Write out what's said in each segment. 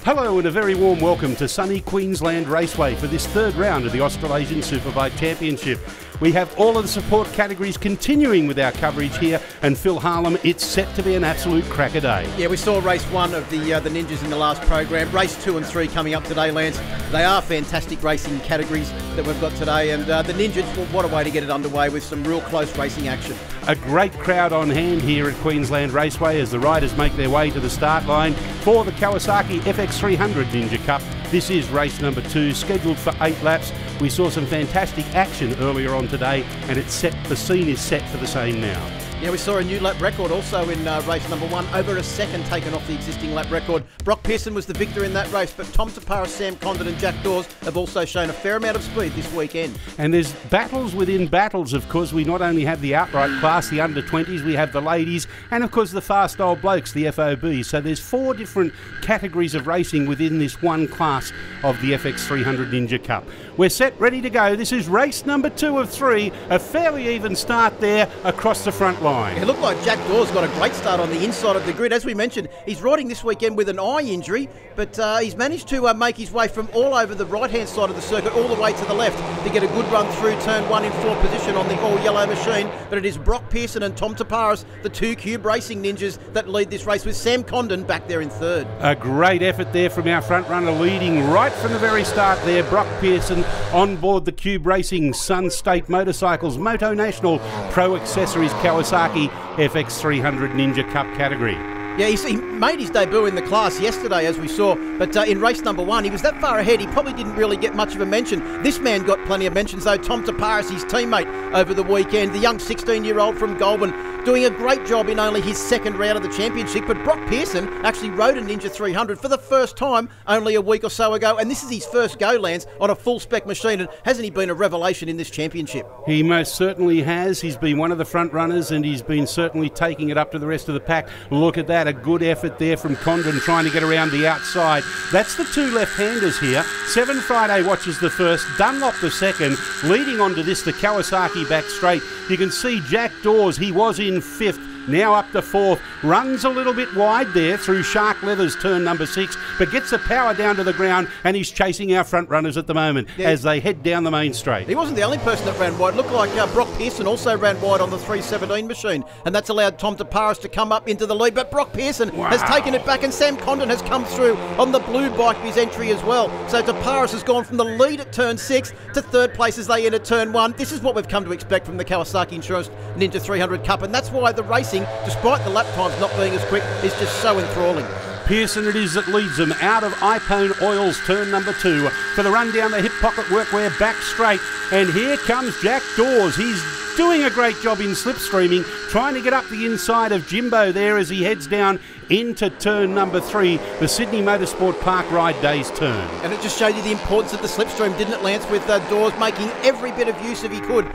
Hello and a very warm welcome to sunny Queensland Raceway for this third round of the Australasian Superbike Championship. We have all of the support categories continuing with our coverage here, and Phil Harlem, it's set to be an absolute cracker day. Yeah, we saw race one of the Ninjas in the last program. Race 2 and 3 coming up today, Lance. They are fantastic racing categories that we've got today, and the Ninjas, well, what a way to get it underway with some real close racing action. A great crowd on hand here at Queensland Raceway as the riders make their way to the start line for the Kawasaki FX300 Ninja Cup. This is race number 2, scheduled for 8 laps. We saw some fantastic action earlier on today, and the scene is set for the same now. Yeah, we saw a new lap record also in race number 1, over a second taken off the existing lap record. Brock Pearson was the victor in that race, but Tom Taparis, Sam Condon and Jack Dawes have also shown a fair amount of speed this weekend. And there's battles within battles, of course. We not only have the outright class, the under-20s, we have the ladies, and of course the fast old blokes, the FOB. So there's 4 different categories of racing within this one class of the FX300 Ninja Cup. We're set, ready to go. This is race number 2 of 3, a fairly even start there across the front line. It looked like Jack Dawes got a great start on the inside of the grid. As we mentioned, he's riding this weekend with an eye injury, but he's managed to make his way from all over the right-hand side of the circuit all the way to the left to get a good run through turn 1 in 4th position on the all-yellow machine. But it is Brock Pearson and Tom Taparis, the 2 Cube Racing Ninjas, that lead this race, with Sam Condon back there in 3rd. A great effort there from our front runner, leading right from the very start there. Brock Pearson on board the Cube Racing Sun State Motorcycles Moto National Pro Accessories Kawasaki FX300 Ninja Cup category. Yeah, he made his debut in the class yesterday, as we saw, but in race number 1, he was that far ahead, he probably didn't really get much of a mention. This man got plenty of mentions, though. Tom Taparis, his teammate over the weekend, the young 16-year-old from Goulburn, doing a great job in only his 2nd round of the championship. But Brock Pearson actually rode a Ninja 300 for the first time only a week or so ago, and this is his first go, Lance, on a full-spec machine, and hasn't he been a revelation in this championship? He most certainly has. He's been one of the front runners, and he's been certainly taking it up to the rest of the pack. Look at that, a good effort there from Condon trying to get around the outside. That's the 2 left-handers here. 7 Friday watches the first, Dunlop the second, leading onto this, the Kawasaki back straight. You can see Jack Dawes, he was in 5th. Now up to 4th, runs a little bit wide there through Shark Leathers turn number 6, but gets the power down to the ground, and he's chasing our front runners at the moment as they head down the main straight. He wasn't the only person that ran wide. Looked like Brock Pearson also ran wide on the 317 machine, and that's allowed Tom Taparis to come up into the lead. But Brock Pearson has taken it back, and Sam Condon has come through on the blue bike of his entry as well. So Taparis has gone from the lead at turn 6 to 3rd place as they enter turn 1. This is what we've come to expect from the Kawasaki Insurance Ninja 300 Cup, and that's why the racing, despite the lap times not being as quick, is just so enthralling. Pearson it is that leads them out of Ipone Oils turn number 2 for the run down the hip pocket workwear back straight. And here comes Jack Dawes. He's doing a great job in slipstreaming, trying to get up the inside of Jimbo there as he heads down into turn number 3, the Sydney Motorsport Park Ride Days turn. And it just showed you the importance of the slipstream, didn't it, Lance, with Dawes making every bit of use, if he could,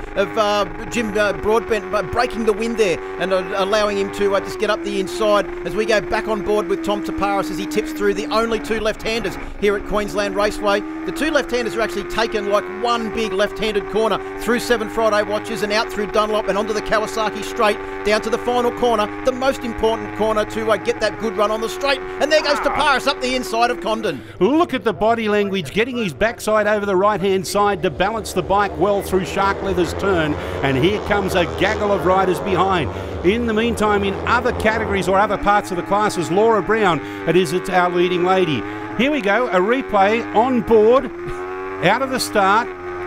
of Jim Broadbent breaking the wind there and allowing him to just get up the inside as we go back on board with Tom Taparis as he tips through the only 2 left-handers here at Queensland Raceway. The 2 left-handers are actually taken like one big left-handed corner through 7 Friday watches and out through Dunlop and onto the Kawasaki straight down to the final corner, the most important corner to get that good run on the straight. And there goes Taparis up the inside of Condon. Look at the body language, getting his backside over the right-hand side to balance the bike well through Shark Leathers turn. And here comes a gaggle of riders behind. In the meantime, in other categories or other parts of the classes, Laura Brown, it's our leading lady. Here we go, a replay on board, out of the start.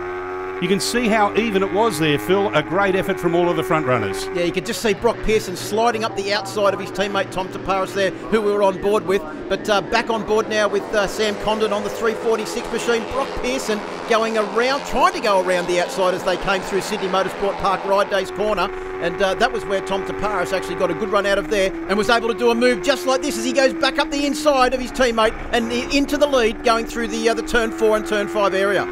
You can see how even it was there, Phil. A great effort from all of the front runners. Yeah, you could just see Brock Pearson sliding up the outside of his teammate Tom Taparis there, who we were on board with. But back on board now with Sam Condon on the 346 machine. Brock Pearson going around, trying to go around the outside as they came through Sydney Motorsport Park Ride Days corner. And that was where Tom Taparis actually got a good run out of there and was able to do a move just like this as he goes back up the inside of his teammate and into the lead going through the turn 4 and turn 5 area.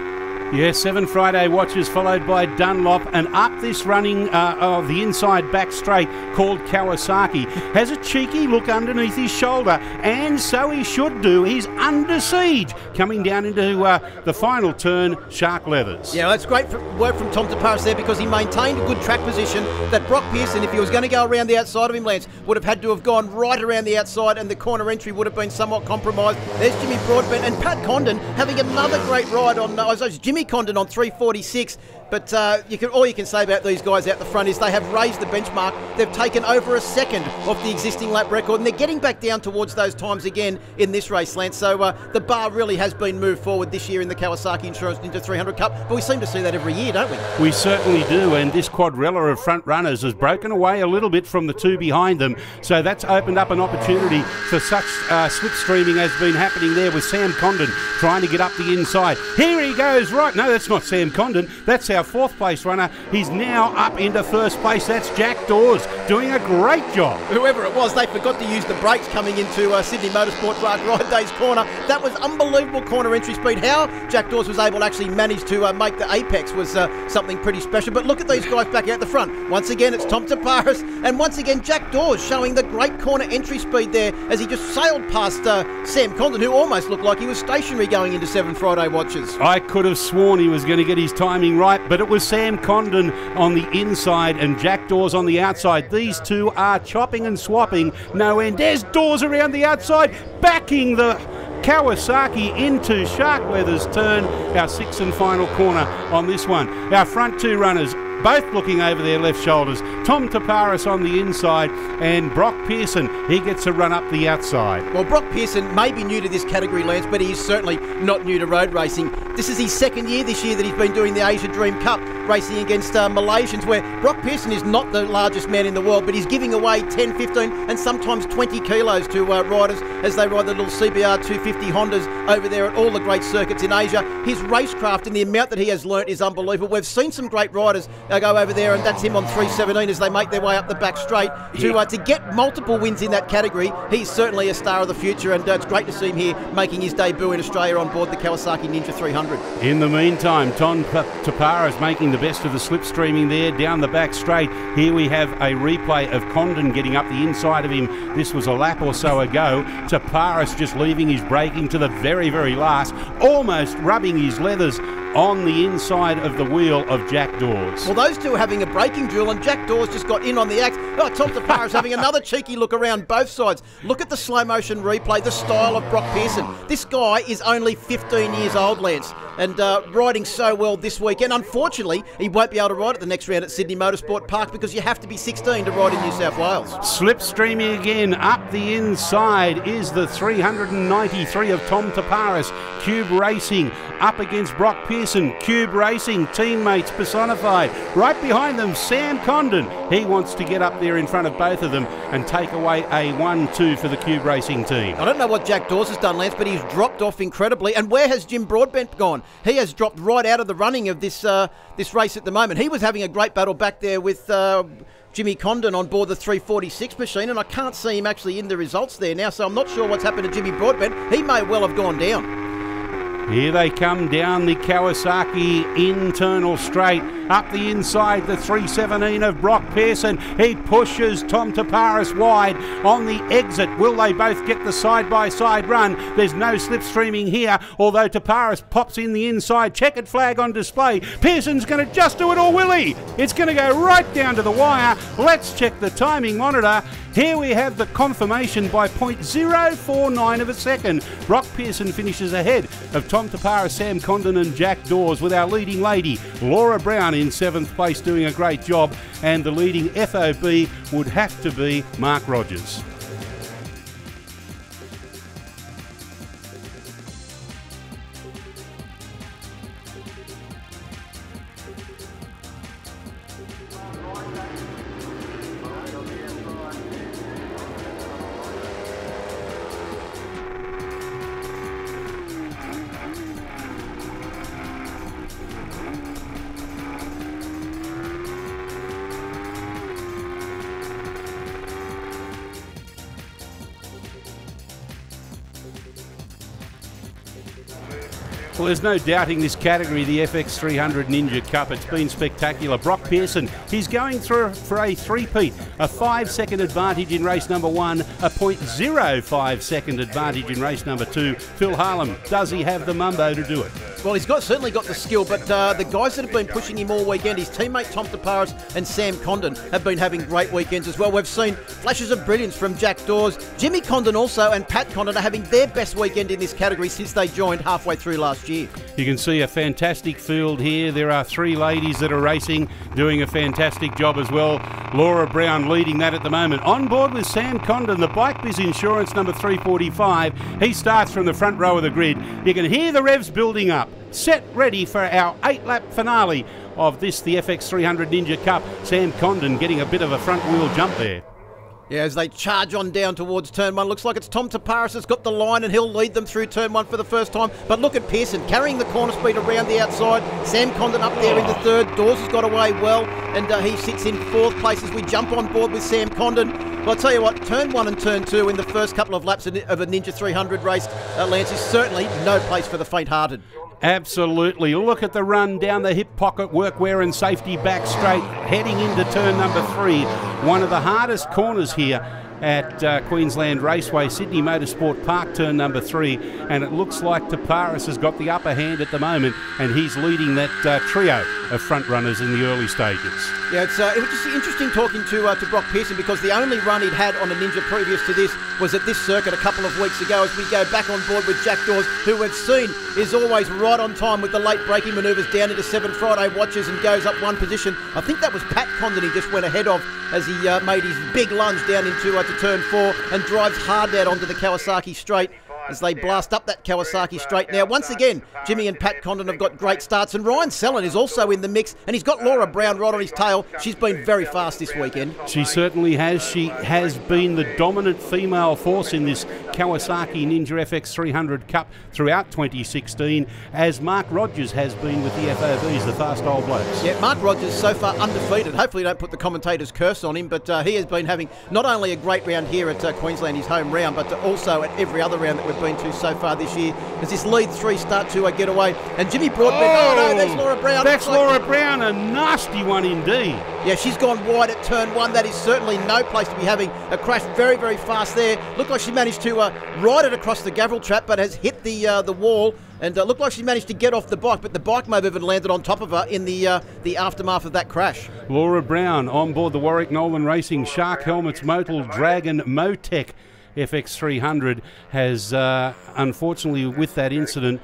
Yes, 7 Friday watches followed by Dunlop, and up this running of the inside back straight called Kawasaki has a cheeky look underneath his shoulder, and so he should do. He's under siege coming down into the final turn, Shark Leathers. Yeah, that's great work from Tom Taparis there, because he maintained a good track position that Brock Pearson, if he was going to go around the outside of him, Lance, would have had to have gone right around the outside, and the corner entry would have been somewhat compromised. There's Jimmy Broadbent and Pat Condon having another great ride on Jimmy Condon on 346. But all you can say about these guys out the front is they have raised the benchmark. They've taken over a second off the existing lap record, and they're getting back down towards those times again in this race, Lance. So the bar really has been moved forward this year in the Kawasaki Insurance Ninja 300 Cup, but we seem to see that every year, don't we? We certainly do, and this quadrilla of front runners has broken away a little bit from the two behind them, so that's opened up an opportunity for such slipstreaming as been happening there with Sam Condon trying to get up the inside. Here he goes, right. No, that's not Sam Condon. That's our fourth place runner. He's now up into first place. That's Jack Dawes doing a great job. Whoever it was, they forgot to use the brakes coming into Sydney Motorsport Park Ride Days corner. That was unbelievable corner entry speed. How Jack Dawes was able to actually manage to make the apex was something pretty special. But look at these guys back out the front. Once again, it's Tom Taparis, and once again, Jack Dawes showing the great corner entry speed there as he just sailed past Sam Condon, who almost looked like he was stationary going into 7 Friday watches. I could have sworn he was going to get his timing right, but it was Sam Condon on the inside and Jack Dawes on the outside. These two are chopping and swapping no end. There's Dawes around the outside, backing the Kawasaki into Shark Leather's turn, our sixth and final corner on this one. Our front two runners both looking over their left shoulders. Tom Taparis on the inside, and Brock Pearson, he gets a run up the outside. Well, Brock Pearson may be new to this category, Lance, but he's certainly not new to road racing. This is his second year this year that he's been doing the Asia Dream Cup, racing against Malaysians, where Brock Pearson is not the largest man in the world, but he's giving away 10, 15 and sometimes 20 kilos to riders as they ride the little CBR 250 Hondas over there at all the great circuits in Asia. His racecraft and the amount that he has learnt is unbelievable. We've seen some great riders go over there, and that's him on 317 as they make their way up the back straight to get multiple wins in that category. He's certainly a star of the future, and it's great to see him here making his debut in Australia on board the Kawasaki Ninja 300. In the meantime, Tom Taparis making the best of the slipstreaming there down the back straight. Here we have a replay of Condon getting up the inside of him. This was a lap or so ago. Taparis just leaving his braking to the very, very last, almost rubbing his leathers on the inside of the wheel of Jack Dawes. Well, those two are having a braking drill, and Jack Dawes just got in on the act. Oh, Tom Taparis having another cheeky look around both sides. Look at the slow motion replay, the style of Brock Pearson. This guy is only 15 years old, Lance, and riding so well this weekend. Unfortunately, he won't be able to ride at the next round at Sydney Motorsport Park because you have to be 16 to ride in New South Wales. Slipstreaming again, up the inside is the 393 of Tom Taparis. Cube Racing up against Brock Pearson. Cube Racing, teammates personified. Right behind them, Sam Condon. He wants to get up there in front of both of them and take away a 1-2 for the Cube Racing team. I don't know what Jack Dawes has done, Lance, but he's dropped off incredibly. And where has Jim Broadbent gone? He has dropped right out of the running of this race at the moment. He was having a great battle back there with Jimmy Condon on board the 346 machine, and I can't see him actually in the results there now, so I'm not sure what's happened to Jimmy Broadbent. He may well have gone down. Here they come down the Kawasaki internal straight. Up the inside, the 317 of Brock Pearson. He pushes Tom Taparis wide on the exit. Will they both get the side-by-side run? There's no slipstreaming here, although Taparis pops in the inside. Checkered flag on display. Pearson's going to just do it, or will he? It's going to go right down to the wire. Let's check the timing monitor. Here we have the confirmation by 0.049 of a second. Brock Pearson finishes ahead of Tom Taparis, Sam Condon and Jack Dawes, with our leading lady, Laura Brown, in 7th place doing a great job. And the leading FOB would have to be Mark Rogers. Well, there's no doubting this category, the FX300 Ninja Cup. It's been spectacular. Brock Pearson, he's going through for a three-peat. A 5-second advantage in race number 1, a 0.05 second advantage in race number 2. Phil Harlem, does he have the mumbo to do it? Well, he's certainly got the skill, but the guys that have been pushing him all weekend, his teammate Tom Taparis and Sam Condon, have been having great weekends as well. We've seen flashes of brilliance from Jack Dawes. Jimmy Condon also and Pat Condon are having their best weekend in this category since they joined halfway through last year. You can see a fantastic field here. There are 3 ladies that are racing, doing a fantastic job as well. Laura Brown leading that at the moment. On board with Sam Condon, the Bike Biz Insurance number 345. He starts from the front row of the grid. You can hear the revs building up. Set ready for our 8-lap finale of this, the FX300 Ninja Cup. Sam Condon getting a bit of a front wheel jump there. Yeah, as they charge on down towards turn 1, looks like it's Tom Taparis that's got the line and he'll lead them through turn 1 for the first time. But look at Pearson carrying the corner speed around the outside. Sam Condon up there in the third. Dawes has got away well, and he sits in 4th place as we jump on board with Sam Condon. Well, I'll tell you what, turn 1 and turn 2 in the first couple of laps of a Ninja 300 race, Lance, is certainly no place for the faint-hearted. Absolutely. Look at the run down the hip pocket, workwear and safety back straight, heading into turn number 3. One of the hardest corners here at Queensland Raceway, Sydney Motorsport Park, turn number 3, and it looks like Taparis has got the upper hand at the moment, and he's leading that trio of front runners in the early stages. Yeah, it was just interesting talking to Brock Pearson, because the only run he'd had on a Ninja previous to this was at this circuit a couple of weeks ago, as we go back on board with Jack Dawes, who we've seen is always right on time with the late braking manoeuvres down into 7 Friday watches and goes up 1 position. I think that was Pat Condon he just went ahead of as he made his big lunge down into to turn 4 and drives hard out onto the Kawasaki straight as they blast up that Kawasaki straight. Now, once again, Jimmy and Pat Condon have got great starts, and Ryan Sellon is also in the mix, and he's got Laura Brown right on his tail. She's been very fast this weekend. She certainly has. She has been the dominant female force in this Kawasaki Ninja FX300 Cup throughout 2016, as Mark Rogers has been with the FOBs, the fast old blokes. Yeah, Mark Rogers so far undefeated. Hopefully don't put the commentator's curse on him, but he has been having not only a great round here at Queensland, his home round, but also at every other round that we've been to so far this year, as this lead 3 start to get away. And Jimmy Broadbent, oh no, there's Laura Brown. That's Laura Brown, a nasty one indeed. Yeah, she's gone wide at turn 1. That is certainly no place to be having a crash. Very, very fast there. Looked like she managed to ride it across the gravel trap, but has hit the wall. And looked like she managed to get off the bike, but the bike may have even landed on top of her in the aftermath of that crash. Laura Brown on board the Warwick Nolan Racing Shark Helmets Motul Dragon Motec FX300 has, unfortunately, with that incident,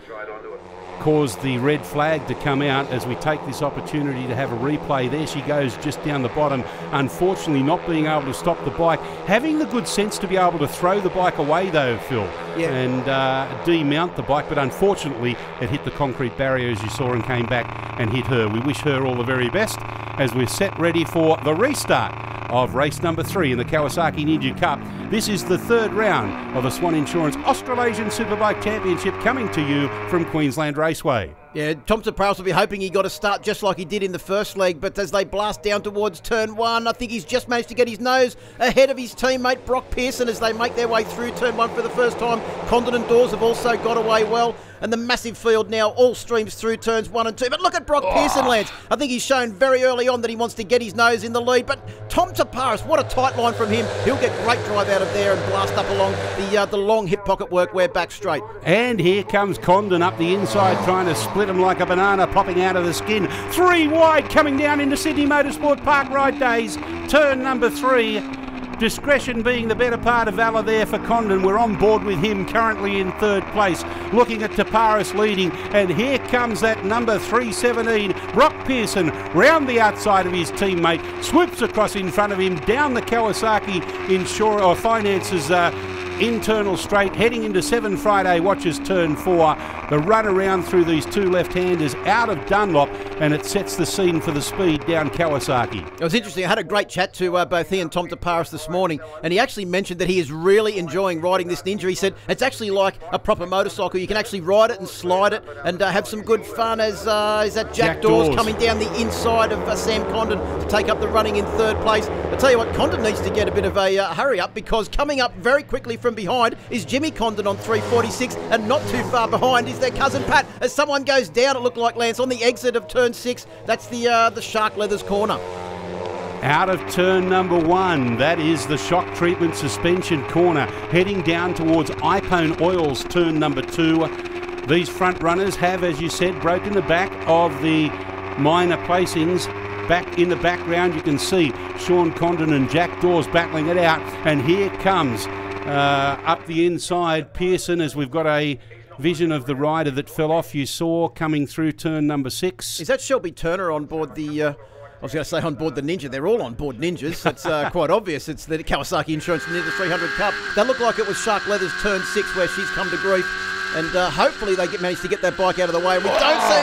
caused the red flag to come out as we take this opportunity to have a replay. There she goes just down the bottom, unfortunately not being able to stop the bike, having the good sense to be able to throw the bike away though, Phil, and demount the bike, but unfortunately it hit the concrete barrier as you saw and came back and hit her. We wish her all the very best as we're set ready for the restart of race number 3 in the Kawasaki Ninja Cup. This is the 3rd round of the Swann Insurance Australasian Superbike Championship, coming to you from Queensland Raceway. Yeah, Tom Taparis will be hoping he got a start just like he did in the first leg, but as they blast down towards turn 1, I think he's just managed to get his nose ahead of his teammate Brock Pearson as they make their way through turn 1 for the first time. Condon and Dawes have also got away well, and the massive field now all streams through turns 1 and 2. But look at Brock Pearson, Lance. I think he's shown very early on that he wants to get his nose in the lead, but Tom Taparis, what a tight line from him. He'll get great drive out of there and blast up along the long hip pocket workwear back straight. And here comes Condon up the inside, trying to split him like a banana, popping out of the skin. 3 wide, coming down into Sydney Motorsport Park Ride Days. Turn number 3. Discretion being the better part of valour there for Condon. We're on board with him, currently in 3rd place, looking at Taparis leading, and here comes that number 317, Brock Pearson, round the outside of his teammate, swoops across in front of him, down the Kawasaki Finance's internal straight, heading into 7 Friday watches turn 4. The run around through these 2 left-handers out of Dunlop, and it sets the scene for the speed down Kawasaki. It was interesting. I had a great chat to both he and Tom Taparis this morning, and he actually mentioned that he is really enjoying riding this Ninja. He said it's actually like a proper motorcycle. You can actually ride it and slide it and have some good fun, as is that Jack Dawes coming down the inside of Sam Condon to take up the running in 3rd place. I tell you what, Condon needs to get a bit of a hurry up, because coming up very quickly from behind is Jimmy Condon on 346, and not too far behind is is their cousin Pat. As someone goes down, it looked like Lance on the exit of turn 6. That's the Shark Leathers corner. Out of turn number 1, that is the shock treatment suspension corner, heading down towards iPone Oils turn number 2. These front runners have, as you said, broken the back of the minor placings. Back in the background, you can see Sean Condon and Jack Dawes battling it out. And here comes up the inside Pearson, as we've got a vision of the rider that fell off you saw coming through turn number 6. Is that Shelby Turner on board the... I was going to say on board the Ninja. They're all on board Ninjas. It's quite obvious. It's the Kawasaki Insurance Ninja 300 Cup. That looked like it was Shark Leathers turn 6 where she's come to grief. And hopefully they manage to get that bike out of the way. We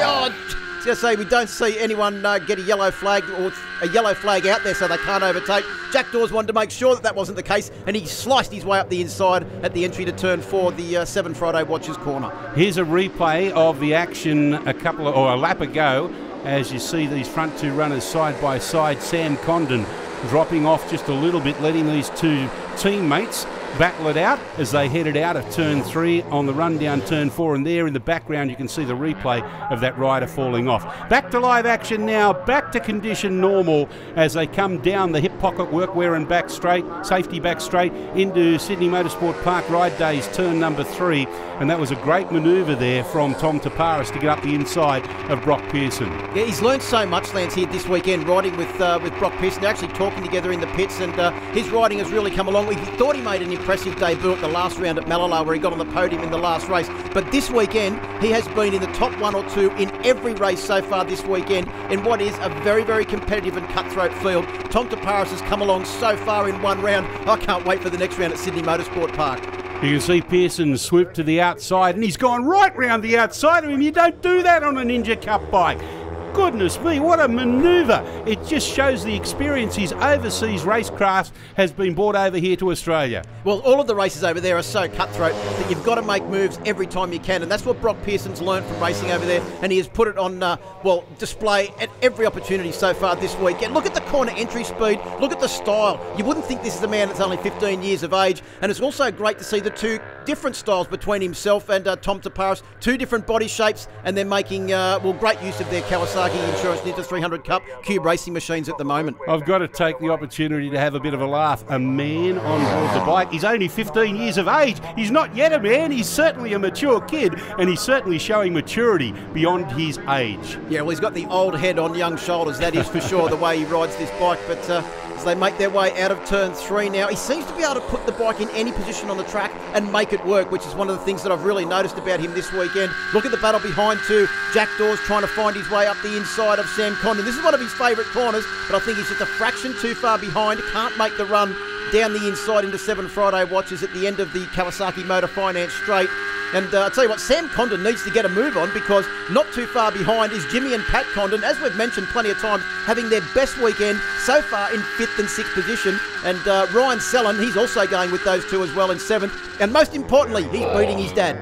don't see anyone get a yellow flag or a yellow flag out there so they can't overtake. Jack Dawes wanted to make sure that wasn't the case, and he sliced his way up the inside at the entry to turn 4, the 7 Friday Watchers corner. Here's a replay of the action a lap ago. As you see these front 2 runners side by side, Sam Condon dropping off just a little bit, letting these 2 teammates battle it out as they headed out of turn 3 on the run down turn 4, and there in the background you can see the replay of that rider falling off. Back to live action now, back to condition normal as they come down the hip pocket workwear and back straight, safety back straight into Sydney Motorsport Park Ride Days turn number 3, and that was a great manoeuvre there from Tom Taparis to get up the inside of Brock Pearson. Yeah, he's learned so much, Lance, here this weekend riding with Brock Pearson. They're actually talking together in the pits, and his riding has really come along. We thought he made an impressive debut at the last round at Malala where he got on the podium in the last race, but this weekend he has been in the top 1 or 2 in every race so far this weekend in what is a very, very competitive and cutthroat field. Tom Taparis has come along so far in 1 round. I can't wait for the next round at Sydney Motorsport Park. You can see Pearson swoop to the outside, and he's gone right round the outside of him. You don't do that on a Ninja Cup bike. Goodness me, what a manoeuvre. It just shows the experience his overseas racecraft has been brought over here to Australia. Well, all of the races over there are so cutthroat that you've got to make moves every time you can, and that's what Brock Pearson's learned from racing over there, and he has put it on display at every opportunity so far this weekend. Look at the corner entry speed, look at the style. You wouldn't think this is a man that's only 15 years of age, and it's also great to see the 2 different styles between himself and Tom Taparis, 2 different body shapes, and they're making great use of their Kawasaki Insurance Ninja 300 Cup Cube racing machines at the moment. I've got to take the opportunity to have a bit of a laugh. A man on board the bike. He's only 15 years of age. He's not yet a man. He's certainly a mature kid, and he's certainly showing maturity beyond his age. Yeah, well, he's got the old head on young shoulders, that is for sure, the way he rides this bike. But as they make their way out of turn 3 now, he seems to be able to put the bike in any position on the track and make it work, which is one of the things that I've really noticed about him this weekend. Look at the battle behind too. Jack Dawes trying to find his way up the inside of Sam Condon. This is one of his favourite corners, but I think he's just a fraction too far behind. Can't make the run down the inside into 7 Friday Watches at the end of the Kawasaki Motor Finance Straight. And I'll tell you what, Sam Condon needs to get a move on, because not too far behind is Jimmy and Pat Condon, as we've mentioned plenty of times, having their best weekend so far in 5th and 6th position. And Ryan Sellen, he's also going with those 2 as well in 7th. And most importantly, he's beating his dad.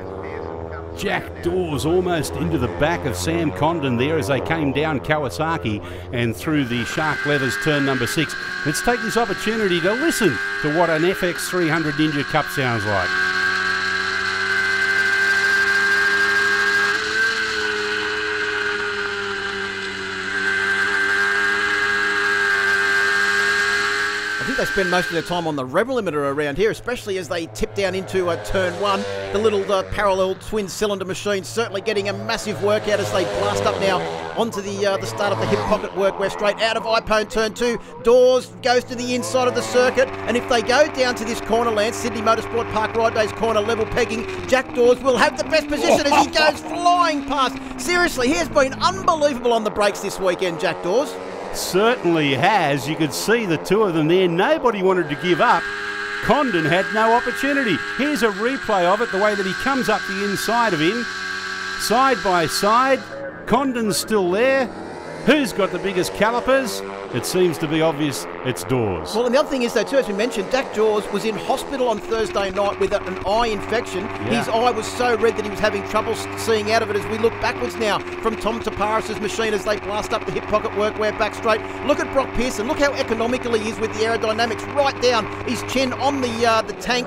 Jack Dawes almost into the back of Sam Condon there as they came down Kawasaki and through the Shark Leathers turn number 6. Let's take this opportunity to listen to what an FX 300 Ninja Cup sounds like. I think they spend most of their time on the rev limiter around here, especially as they tip down into turn 1. The little parallel twin cylinder machine certainly getting a massive workout as they blast up now onto the start of the hip pocket workwear straight out of iPone turn 2. Dawes goes to the inside of the circuit, and if they go down to this corner, Lance, Sydney Motorsport Park Ride Days corner level pegging, Jack Dawes will have the best position as he goes flying past. Seriously, he has been unbelievable on the brakes this weekend, Jack Dawes. Certainly has. You could see the 2 of them there. Nobody wanted to give up. Condon had no opportunity. Here's a replay of it, the way that he comes up the inside of him. Side by side. Condon's still there. Who's got the biggest calipers? It seems to be obvious it's Dawes. Well, and the other thing is, though, too, as we mentioned, Jack Dawes was in hospital on Thursday night with an eye infection. Yeah. His eye was so red that he was having trouble seeing out of it as we look backwards now from Tom Taparis' machine as they blast up the hip pocket workwear back straight. Look at Brock Pearson. Look how economical he is with the aerodynamics right down his chin on the tank.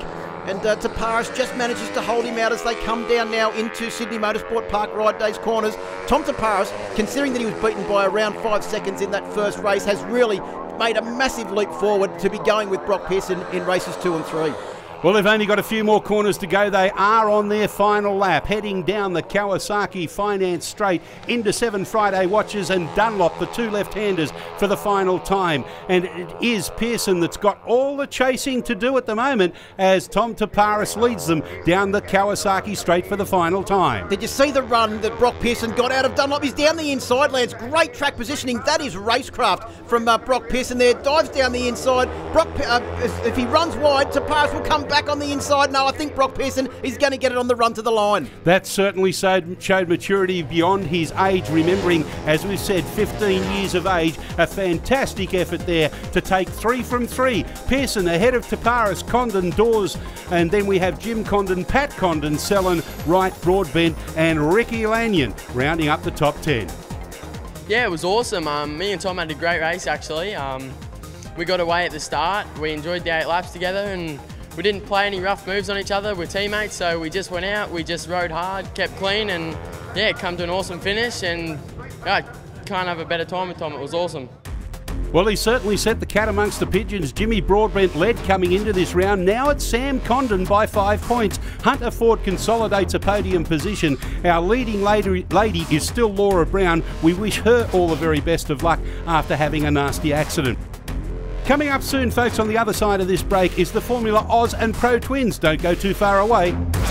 And Taparis just manages to hold him out as they come down now into Sydney Motorsport Park Ride Days corners. Tom Taparis, considering that he was beaten by around 5 seconds in that first race, has really made a massive leap forward to be going with Brock Pearson in races 2 and 3. Well, they've only got a few more corners to go. They are on their final lap, heading down the Kawasaki Finance Straight into 7 Friday Watches and Dunlop, the 2 left-handers, for the final time. And it is Pearson that's got all the chasing to do at the moment as Tom Taparis leads them down the Kawasaki Straight for the final time. Did you see the run that Brock Pearson got out of Dunlop? He's down the inside, Lance. Great track positioning. That is racecraft from Brock Pearson there. Dives down the inside. Brock, if he runs wide, Taparis will come back on the inside. No, I think Brock Pearson is going to get it on the run to the line. That certainly showed maturity beyond his age, remembering, as we've said, 15 years of age. A fantastic effort there to take 3 from 3. Pearson ahead of Taparis, Condon, Dawes, and then we have Jim Condon, Pat Condon, Selin, Wright, Broadbent, and Ricky Lanyon rounding up the top 10. Yeah, it was awesome. Me and Tom had a great race, actually. We got away at the start. We enjoyed the 8 laps together, and we didn't play any rough moves on each other. We're teammates, so we just went out, we just rode hard, kept clean, and yeah, come to an awesome finish, and I can't have a better time with Tom. It was awesome. Well, he certainly set the cat amongst the pigeons. Jimmy Broadbent led coming into this round. Now it's Sam Condon by 5 points. Hunter Ford consolidates a podium position. Our leading lady is still Laura Brown. We wish her all the very best of luck after having a nasty accident. Coming up soon, folks, on the other side of this break is the Formula Oz and Pro Twins. Don't go too far away.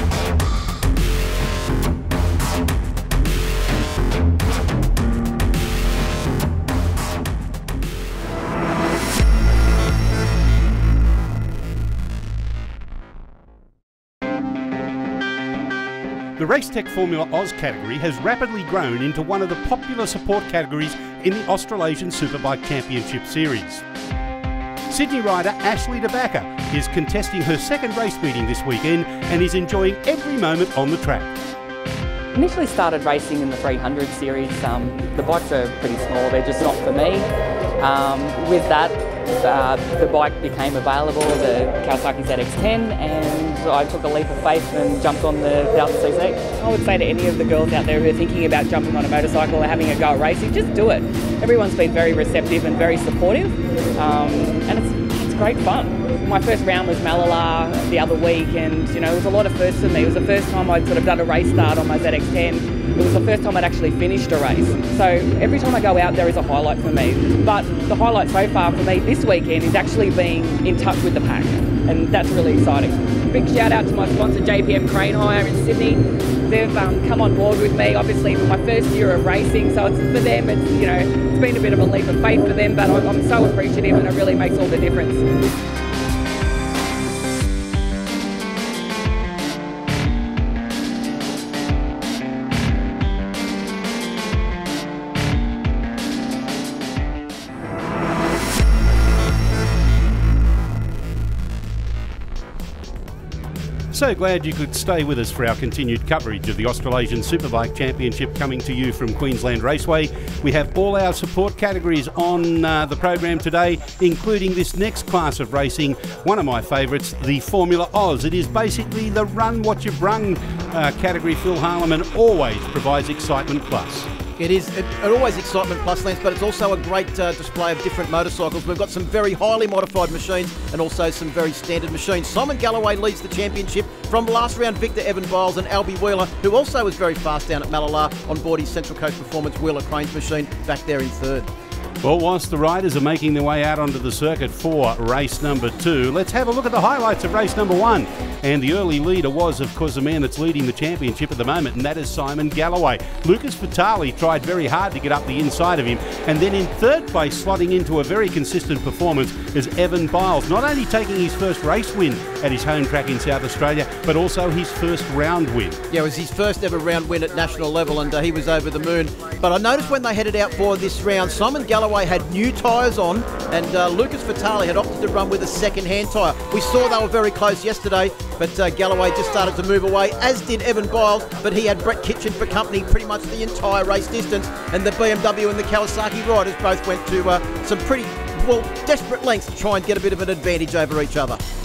The Racetech Formula Oz category has rapidly grown into one of the popular support categories in the Australasian Superbike Championship Series. Sydney rider Ashley DeBacker is contesting her second race meeting this weekend and is enjoying every moment on the track. Initially started racing in the 300 series. The bikes are pretty small, they're just not for me. With that, the bike became available, the Kawasaki ZX10, and I took a leap of faith and jumped on the 1000cc. I would say to any of the girls out there who are thinking about jumping on a motorcycle or having a go at racing, just do it. Everyone's been very receptive and very supportive, and it's great fun. My first round was Malala the other week, and you know, it was a lot of firsts for me. It was the first time I'd sort of done a race start on my ZX10. It was the first time I'd actually finished a race. So every time I go out, there is a highlight for me. But the highlight so far for me this weekend is actually being in touch with the pack, and that's really exciting. Big shout out to my sponsor JPM Crane Hire in Sydney. They've come on board with me, obviously, for my first year of racing. So it's, for them, it's, you know, it's been a bit of a leap of faith for them, but I'm so appreciative, and it really makes all the difference. So glad you could stay with us for our continued coverage of the Australasian Superbike Championship, coming to you from Queensland Raceway. We have all our support categories on the program today, including this next class of racing, one of my favourites, the Formula Oz. It is basically the run what you brung category. Phil Harleman always provides excitement plus. It is always excitement plus, Lance, but it's also a great display of different motorcycles. We've got some very highly modified machines and also some very standard machines. Simon Galloway leads the championship from last round Victor Evan Biles and Albie Wheeler, who also was very fast down at Malala on board his Central Coast Performance Wheeler Cranes machine, back there in third. Well, whilst the riders are making their way out onto the circuit for race number 2, let's have a look at the highlights of race number 1. And the early leader was, of course, the man that's leading the championship at the moment, and that is Simon Galloway. Lucas Vitale tried very hard to get up the inside of him, and then in third place, slotting into a very consistent performance, is Evan Biles, not only taking his first race win at his home track in South Australia, but also his first round win. Yeah, it was his first ever round win at national level, and he was over the moon. But I noticed when they headed out for this round, Simon Galloway had new tyres on, and Lucas Vitale had opted to run with a second-hand tyre. We saw they were very close yesterday, but Galloway just started to move away, as did Evan Biles, but he had Brett Kitchen for company pretty much the entire race distance, and the BMW and the Kawasaki riders both went to some pretty, well, desperate lengths to try and get a bit of an advantage over each other.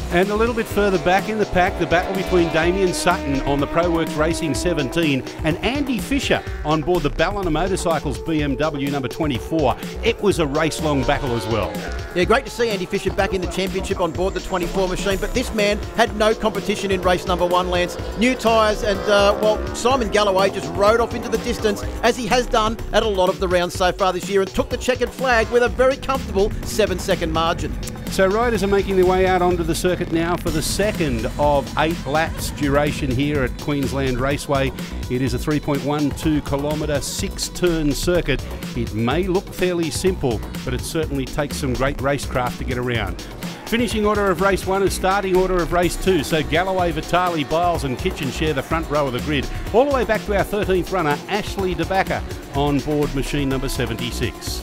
And a little bit further back in the pack, the battle between Damien Sutton on the ProWorks Racing 17 and Andy Fisher on board the Ballina Motorcycles BMW number 24. It was a race-long battle as well. Yeah, great to see Andy Fisher back in the championship on board the 24 machine, but this man had no competition in race number 1, Lance. New tyres and, well, Simon Galloway just rode off into the distance, as he has done at a lot of the rounds so far this year, and took the checkered flag with a very comfortable 7-second margin. So riders are making their way out onto the circuit now for the second of 8 laps duration here at Queensland Raceway. It is a 3.12 kilometre 6-turn circuit. It may look fairly simple, but it certainly takes some great racecraft to get around. Finishing order of race 1 and starting order of race 2. So Galloway, Vitali, Biles and Kitchen share the front row of the grid. All the way back to our 13th runner, Ashley DeBacker, on board machine number 76.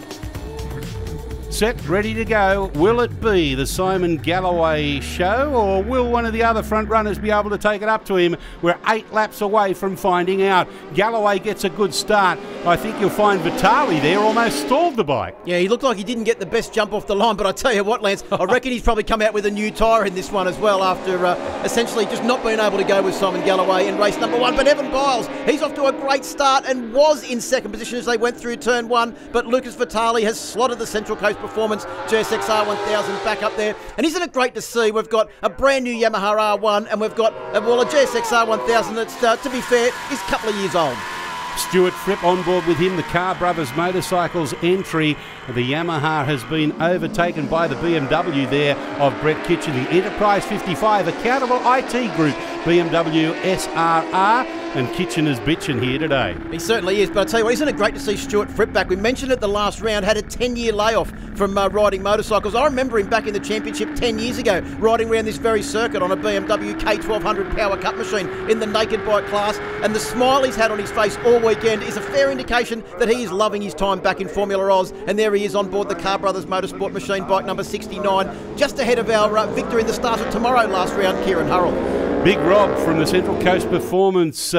Set, ready to go. Will it be the Simon Galloway show, or will one of the other front runners be able to take it up to him? We're 8 laps away from finding out. Galloway gets a good start. I think you'll find Vitali there almost stalled the bike. Yeah, he looked like he didn't get the best jump off the line, but I tell you what, Lance, I reckon he's probably come out with a new tyre in this one as well after essentially just not being able to go with Simon Galloway in race number 1. But Evan Biles, he's off to a great start and was in second position as they went through turn 1, but Lucas Vitali has slotted the Central Coast Performance GSX-R 1000 back up there. And isn't it great to see we've got a brand new Yamaha R1 and we've got, well, a GSX-R 1000 that's, to be fair, is a couple of years old. Stuart Fripp on board with him, the Carr Brothers Motorcycles entry. The Yamaha has been overtaken by the BMW there of Brett Kitchen. The Enterprise 55, Accountable IT Group, BMW SRR, and Kitchen is bitching here today. He certainly is, but I tell you what, isn't it great to see Stuart Fripp back? We mentioned it the last round, had a 10-year layoff from riding motorcycles. I remember him back in the championship 10 years ago, riding around this very circuit on a BMW K1200 Power Cup machine in the naked bike class, and the smile he's had on his face all weekend is a fair indication that he is loving his time back in Formula Oz, and there he is on board the Carr Brothers Motorsport machine, bike number 69, just ahead of our victor in the start of tomorrow last round, Kieran Hurrell. Big Rob from the Central Coast Performance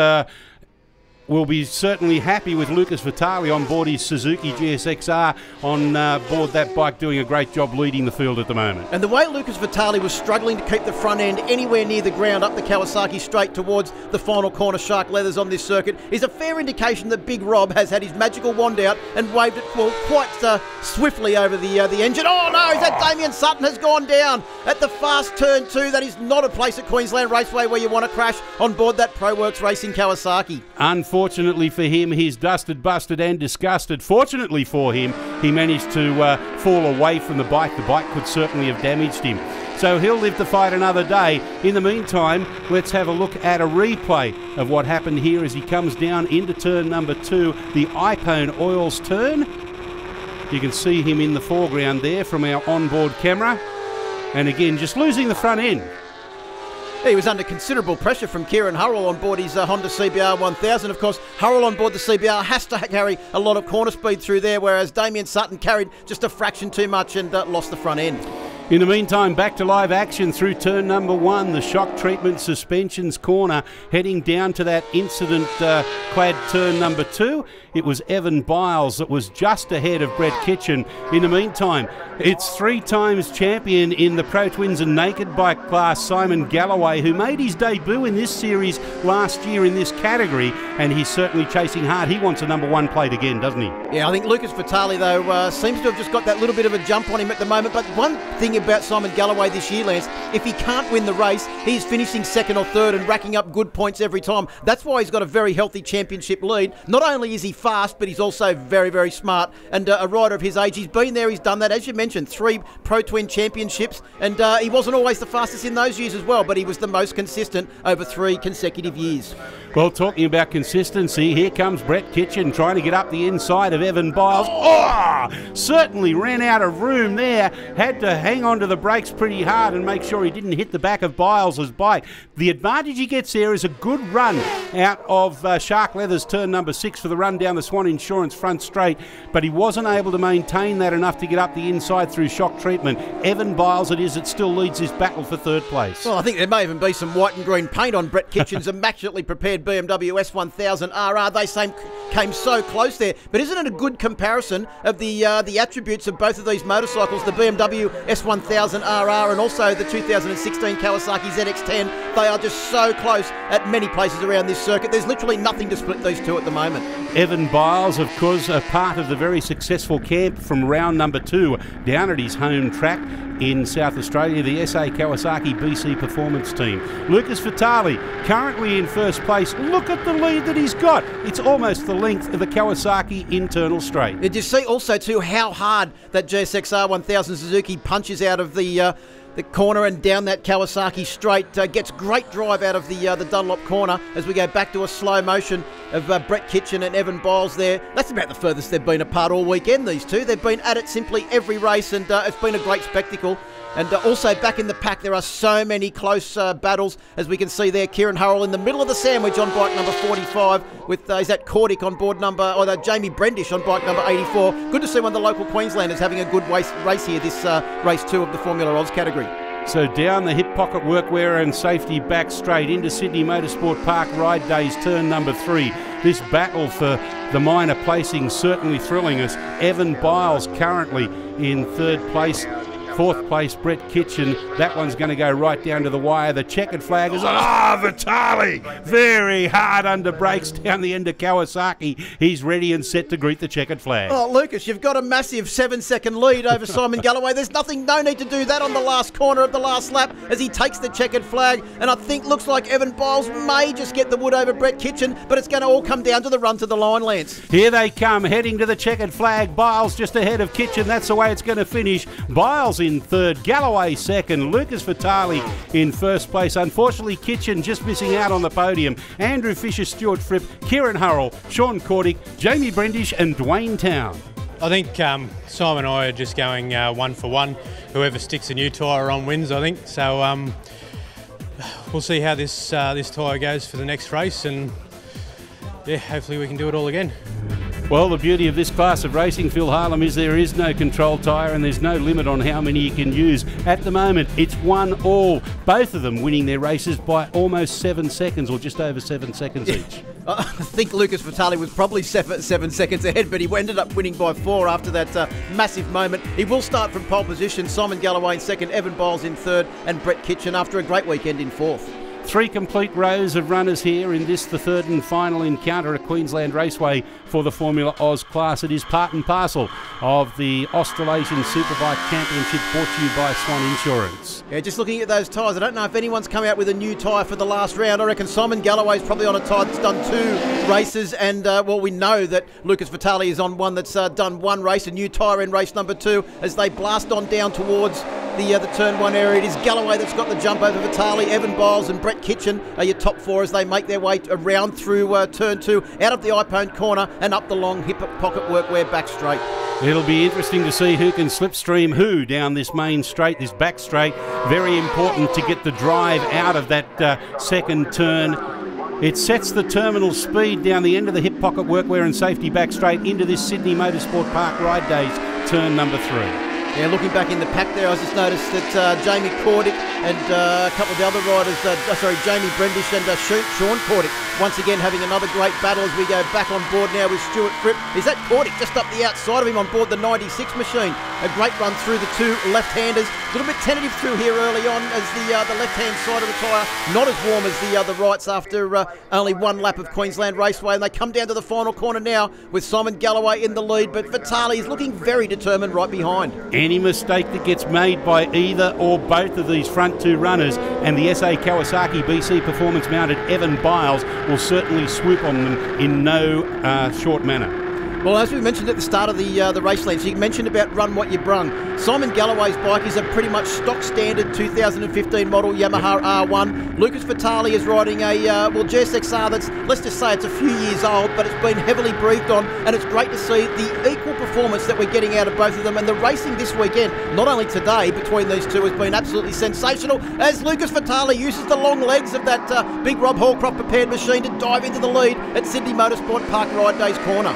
will be certainly happy with Lucas Vitali on board his Suzuki GSX-R on board that bike, doing a great job leading the field at the moment. And the way Lucas Vitali was struggling to keep the front end anywhere near the ground up the Kawasaki straight towards the final corner Shark Leathers on this circuit is a fair indication that Big Rob has had his magical wand out and waved it quite swiftly over the engine. Oh no, that Damien Sutton has gone down at the fast turn 2. That is not a place at Queensland Raceway where you want to crash on board that ProWorks Racing Kawasaki. Unfortunately for him, he's dusted, busted and disgusted. Fortunately for him, he managed to fall away from the bike. The bike could certainly have damaged him. So he'll live to fight another day. In the meantime, let's have a look at a replay of what happened here as he comes down into turn number 2, the Iphone Oils turn. You can see him in the foreground there from our onboard camera. And again, just losing the front end. He was under considerable pressure from Kieran Hurrell on board his Honda CBR 1000. Of course, Hurrell on board the CBR has to carry a lot of corner speed through there, whereas Damien Sutton carried just a fraction too much and lost the front end. In the meantime, back to live action through turn number 1, the shock treatment suspensions corner, heading down to that incident-clad turn number 2. It was Evan Biles that was just ahead of Brett Kitchen. In the meantime, it's 3 times champion in the Pro Twins and Naked Bike class, Simon Galloway, who made his debut in this series last year in this category, and he's certainly chasing hard. He wants a number 1 plate again, doesn't he? Yeah, I think Lucas Vitali, though, seems to have just got that little bit of a jump on him at the moment. But one thing about Simon Galloway this year, Lance, if he can't win the race, he's finishing second or third and racking up good points every time. That's why he's got a very healthy championship lead. Not only is he fast, but he's also very, very smart. And a rider of his age, he's been there, he's done that. As you mentioned, 3 Pro Twin championships, and he wasn't always the fastest in those years as well, but he was the most consistent over 3 consecutive years. Well, talking about consistency, here comes Brett Kitchen trying to get up the inside of Evan Biles. Oh, certainly ran out of room there. Had to hang on to the brakes pretty hard and make sure he didn't hit the back of Biles' bike. The advantage he gets there is a good run out of Shark Leathers turn number 6 for the run down the Swann Insurance front straight, but he wasn't able to maintain that enough to get up the inside through shock treatment. Evan Biles it is that still leads this battle for 3rd place. Well, I think there may even be some white and green paint on Brett Kitchen's immaculately prepared BMW S1000RR. They came so close there, but isn't it a good comparison of the attributes of both of these motorcycles, the BMW S1000RR and also the 2016 Kawasaki ZX-10? They are just so close at many places around this circuit. There's literally nothing to split these two at the moment. Evan Biles, of course, a part of the very successful camp from round number 2 down at his home track in South Australia, the SA Kawasaki BC Performance Team. Lucas Vitali currently in first place. Look at the lead that he's got. It's almost the length of the Kawasaki internal straight. Did you see also too how hard that GSX-R 1000 Suzuki punches out of the corner and down that Kawasaki straight? Gets great drive out of the Dunlop corner as we go back to a slow motion of Brett Kitchen and Evan Biles there. That's about the furthest they've been apart all weekend, these two. They've been at it simply every race, and it's been a great spectacle. And also back in the pack, there are so many close battles, as we can see there. Kieran Hurrell in the middle of the sandwich on bike number 45 with, is that Cordic on board number, or Jamie Brendish on bike number 84. Good to see one of the local Queenslanders having a good race here, this race 2 of the Formula Oz category. So down the hip pocket workwear and safety back straight into Sydney Motorsport Park Ride Days turn number 3. This battle for the minor placing certainly thrilling us. Evan Biles currently in 3rd place. 4th place, Brett Kitchen. That one's going to go right down to the wire. The checkered flag is on. Vitali! Very hard under brakes down the end of Kawasaki. He's ready and set to greet the checkered flag. Oh, Lucas, you've got a massive 7-second lead over Simon Galloway. There's no need to do that on the last corner of the last lap as he takes the checkered flag. And I think looks like Evan Biles may just get the wood over Brett Kitchen, but it's going to all come down to the run to the line, Lance. Here they come, heading to the checkered flag. Biles just ahead of Kitchen. That's the way it's going to finish. Biles in 3rd, Galloway 2nd, Lucas Vitali in 1st place. Unfortunately, Kitchen just missing out on the podium. Andrew Fisher, Stuart Fripp, Kieran Hurrell, Sean Cordic, Jamie Brendish and Dwayne Town. I think Simon and I are just going 1 for 1. Whoever sticks a new tyre on wins, I think. So we'll see how this tyre goes for the next race, and yeah, hopefully we can do it all again. Well, the beauty of this class of racing, Phil Harlem, is there is no control tyre and there's no limit on how many you can use. At the moment, it's 1-1. Both of them winning their races by almost 7 seconds, or just over 7 seconds each. I think Lucas Vitali was probably 7 seconds ahead, but he ended up winning by 4 after that massive moment. He will start from pole position. Simon Galloway in 2nd, Evan Biles in 3rd, and Brett Kitchen after a great weekend in 4th. 3 complete rows of runners here in this, the 3rd and final encounter at Queensland Raceway for the Formula Oz class. It is part and parcel of the Australasian Superbike Championship brought to you by Swann Insurance. Yeah, just looking at those tyres, I don't know if anyone's come out with a new tyre for the last round. I reckon Simon Galloway's probably on a tyre that's done 2 races, and well, we know that Lucas Vitali is on one that's done 1 race, a new tyre in race number 2, as they blast on down towards the turn 1 area. It is Galloway that's got the jump over Vitali. Evan Biles and Brett Kitchen are your top 4 as they make their way around through turn 2, out of the iPhone corner and up the long hip pocket workwear back straight. It'll be interesting to see who can slipstream who down this main straight, this back straight. Very important to get the drive out of that 2nd turn. It sets the terminal speed down the end of the hip pocket workwear and safety back straight into this Sydney Motorsport Park Ride Days turn number 3. Yeah, looking back in the pack there, I just noticed that Jamie Cordic and a couple of the other riders, Jamie Brendish and Sean Cordic, once again having another great battle as we go back on board now with Stuart Fripp. Is that Cordic just up the outside of him on board the 96 machine? A great run through the 2 left-handers. A little bit tentative through here early on as the left-hand side of the tyre not as warm as the rights after only 1 lap of Queensland Raceway. And they come down to the final corner now with Simon Galloway in the lead, but Vitali is looking very determined right behind. Any mistake that gets made by either or both of these front 2 runners and the SA Kawasaki BC Performance mounted Evan Biles will certainly swoop on them in no short manner. Well, as we mentioned at the start of the race, Lance, you mentioned about run what you brung. Simon Galloway's bike is a pretty much stock standard 2015 model Yamaha R1. Lucas Vitali is riding a GSX-R that's, let's just say it's a few years old, but it's been heavily breathed on, and it's great to see the equal performance that we're getting out of both of them. And the racing this weekend, not only today, between these two has been absolutely sensational as Lucas Vitali uses the long legs of that big Rob Hallcroft prepared machine to dive into the lead at Sydney Motorsport Park Ride Days corner.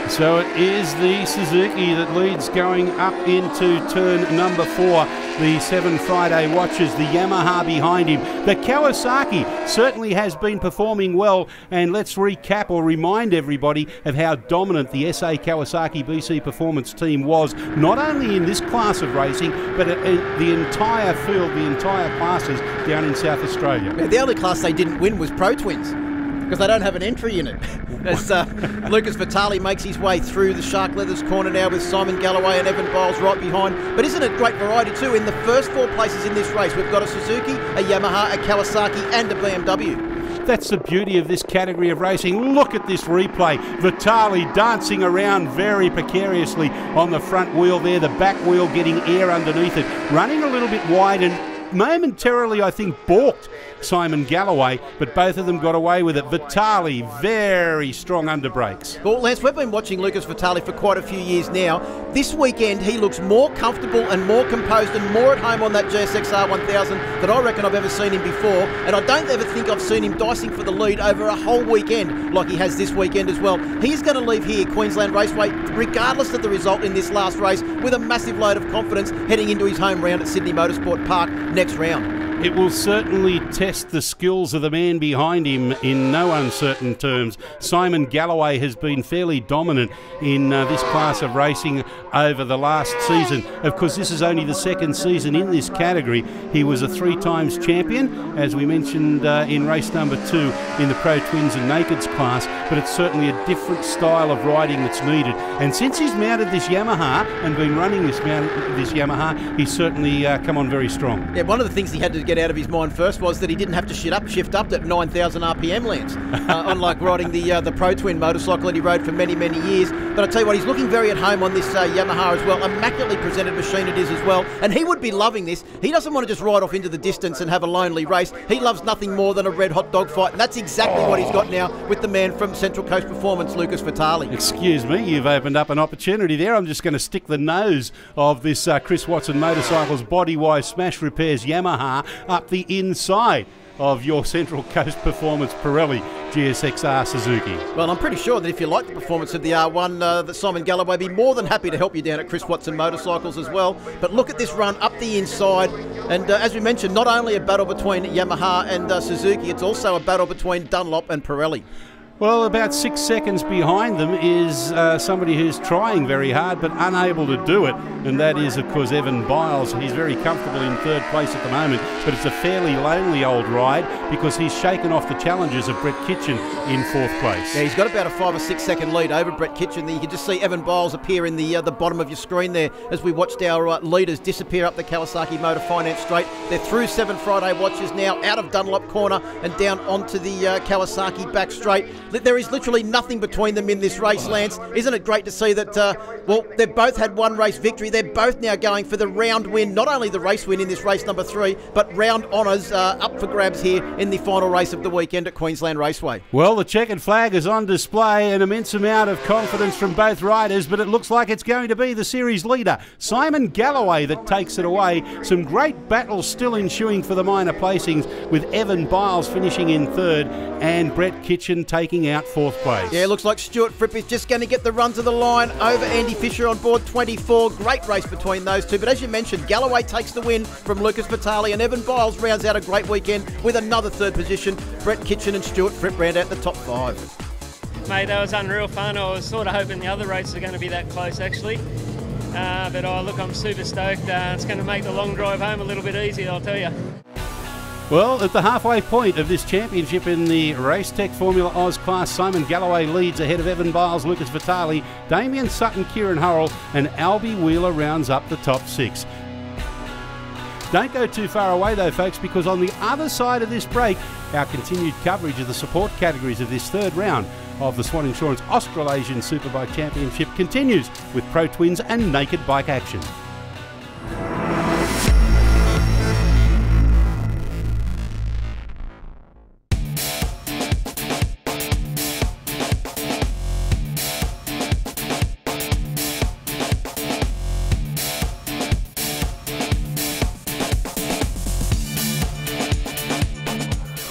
So it is the Suzuki that leads going up into turn number 4. The 7 Friday watches, the Yamaha behind him. The Kawasaki certainly has been performing well, and let's recap or remind everybody of how dominant the SA Kawasaki BC Performance team was, not only in this class of racing, but the entire field, the entire classes down in South Australia. Yeah, the only class they didn't win was Pro Twins, because they don't have an entry in it. As Lucas Vitale makes his way through the Shark Leathers corner now with Simon Galloway and Evan Biles right behind. But isn't it great variety too? In the first 4 places in this race, we've got a Suzuki, a Yamaha, a Kawasaki and a BMW. That's the beauty of this category of racing. Look at this replay. Vitale dancing around very precariously on the front wheel there, the back wheel getting air underneath it, running a little bit wide and momentarily, I think, balked Simon Galloway, but both of them got away with it. Vitale, very strong under brakes. Well, Lance, we've been watching Lucas Vitale for quite a few years now. This weekend, he looks more comfortable and more composed and more at home on that GSX-R 1000 than I reckon I've ever seen him before. And I don't ever think I've seen him dicing for the lead over a whole weekend like he has this weekend as well. He's going to leave here, Queensland Raceway, regardless of the result in this last race, with a massive load of confidence heading into his home round at Sydney Motorsport Park next round. It will certainly test the skills of the man behind him in no uncertain terms. Simon Galloway has been fairly dominant in this class of racing over the last season. Of course, this is only the second season in this category. He was a 3 times champion, as we mentioned in race number 2 in the Pro Twins and Nakeds class, but it's certainly a different style of riding that's needed. And since he's mounted this Yamaha and been running this Yamaha, he's certainly come on very strong. Yeah, one of the things he had to get out of his mind first was that he didn't have to shift up at 9,000 RPM, Lance, unlike riding the Pro Twin motorcycle that he rode for many, many years. But I tell you what, he's looking very at home on this Yamaha as well. Immaculately presented machine it is as well, and he would be loving this. He doesn't want to just ride off into the distance and have a lonely race. He loves nothing more than a red hot dog fight, and that's exactly what he's got now with the man from Central Coast Performance, Lucas Vitale. Excuse me, you've opened up an opportunity there. I'm just going to stick the nose of this Chris Watson Motorcycles Bodywise Smash Repairs Yamaha up the inside of your Central Coast Performance Pirelli GSX-R Suzuki. Well, I'm pretty sure that if you like the performance of the R1, that Simon Galloway would be more than happy to help you down at Chris Watson Motorcycles as well. But look at this run up the inside, and as we mentioned, not only a battle between Yamaha and Suzuki, it's also a battle between Dunlop and Pirelli. Well, about 6 seconds behind them is somebody who's trying very hard but unable to do it, and that is, of course, Evan Biles. He's very comfortable in 3rd place at the moment, but it's a fairly lonely old ride because he's shaken off the challenges of Brett Kitchen in 4th place. Yeah, he's got about a 5 or 6 second lead over Brett Kitchen. You can just see Evan Biles appear in the bottom of your screen there as we watched our leaders disappear up the Kawasaki Motor Finance straight. They're through 7 Friday watches now, out of Dunlop corner and down onto the Kawasaki back straight. There is literally nothing between them in this race, Lance. Isn't it great to see that, well, they've both had 1 race victory. They're both now going for the round win, not only the race win in this race number 3, but round honours up for grabs here in the final race of the weekend at Queensland Raceway. Well, the checkered flag is on display, an immense amount of confidence from both riders, but it looks like it's going to be the series leader, Simon Galloway, that takes it away. Some great battles still ensuing for the minor placings, with Evan Biles finishing in 3rd and Brett Kitchen taking out 4th place. Yeah, looks like Stuart Fripp is just going to get the run to the line over Andy Fisher on board 24. Great race between those two. But as you mentioned, Galloway takes the win from Lucas Vitale, and Evan Biles rounds out a great weekend with another 3rd position. Brett Kitchen and Stuart Fripp round out the top 5. Mate, that was unreal fun. I was sort of hoping the other races are going to be that close, actually. But look, I'm super stoked. It's going to make the long drive home a little bit easier, I'll tell you. Well, at the halfway point of this championship in the Racetech Formula Oz class, Simon Galloway leads ahead of Evan Biles, Lucas Vitale, Damien Sutton, Kieran Hurrell and Albie Wheeler rounds up the top 6. Don't go too far away though, folks, because on the other side of this break, our continued coverage of the support categories of this 3rd round of the Swann Insurance Australasian Superbike Championship continues with Pro Twins and naked bike action.